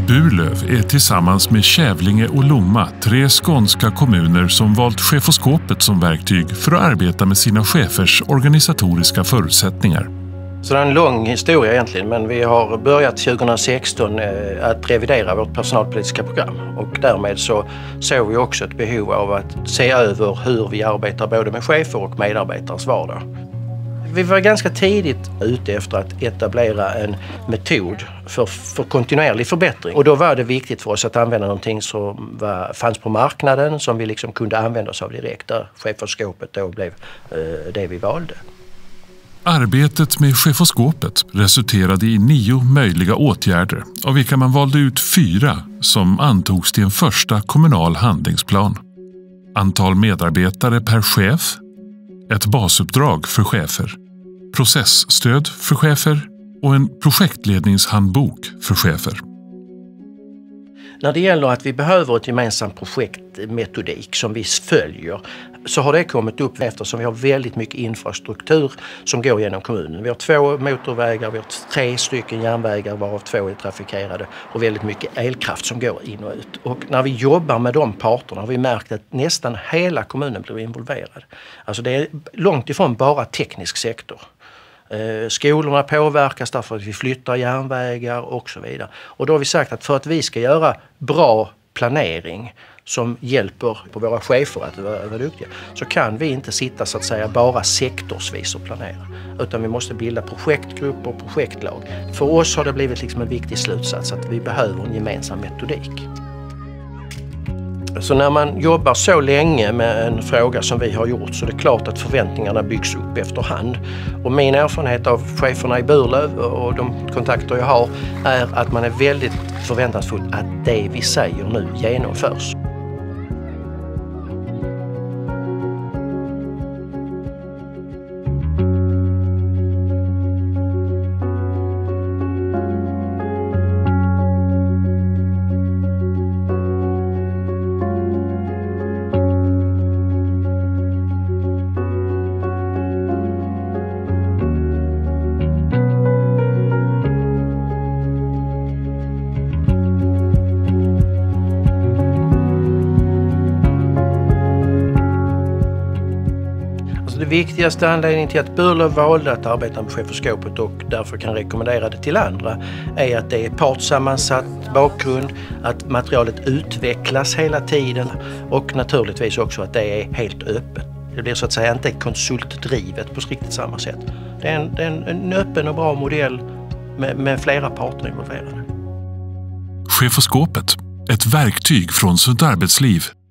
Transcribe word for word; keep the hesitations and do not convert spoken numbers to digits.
Burlöv är tillsammans med Kävlinge och Lomma tre skånska kommuner som valt chefoskopet som verktyg för att arbeta med sina chefers organisatoriska förutsättningar. Så det är en lång historia egentligen, men vi har börjat tjugohundrasexton att revidera vårt personalpolitiska program och därmed så såg vi också ett behov av att se över hur vi arbetar både med chefer och medarbetares vardag. Vi var ganska tidigt ute efter att etablera en metod för, för kontinuerlig förbättring. Och då var det viktigt för oss att använda någonting som var, fanns på marknaden som vi liksom kunde använda oss av direkt. Där chefoskopet då blev eh, det vi valde. Arbetet med chefoskopet resulterade i nio möjliga åtgärder av vilka man valde ut fyra som antogs till en första kommunal handlingsplan. Antal medarbetare per chef, ett basuppdrag för chefer, processstöd för chefer och en projektledningshandbok för chefer. När det gäller att vi behöver ett gemensamt projektmetodik som vi följer så har det kommit upp eftersom vi har väldigt mycket infrastruktur som går genom kommunen. Vi har två motorvägar, vi har tre stycken järnvägar varav två är trafikerade och väldigt mycket elkraft som går in och ut. Och när vi jobbar med de parterna har vi märkt att nästan hela kommunen blir involverad. Alltså det är långt ifrån bara teknisk sektor. Eh, skolorna påverkas därför att vi flyttar järnvägar och så vidare. Och då har vi sagt att för att vi ska göra bra planering som hjälper på våra chefer att vara, vara duktiga så kan vi inte sitta så att säga bara sektorsvis och planera. Utan vi måste bilda projektgrupper och projektlag. För oss har det blivit liksom en viktig slutsats att vi behöver en gemensam metodik. Så när man jobbar så länge med en fråga som vi har gjort så är det klart att förväntningarna byggs upp efterhand. Och min erfarenhet av cheferna i Burlöv och de kontakter jag har är att man är väldigt förväntansfull att det vi säger nu genomförs. Det viktigaste anledningen till att Burlöv valde att arbeta med chefoskopet och därför kan rekommendera det till andra är att det är partssammansatt bakgrund, att materialet utvecklas hela tiden och naturligtvis också att det är helt öppet. Det blir så att säga inte konsultdrivet på riktigt samma sätt. Det är en, det är en, en öppen och bra modell med, med flera parter involverade. Chefoskopet, ett verktyg från Sunt Arbetsliv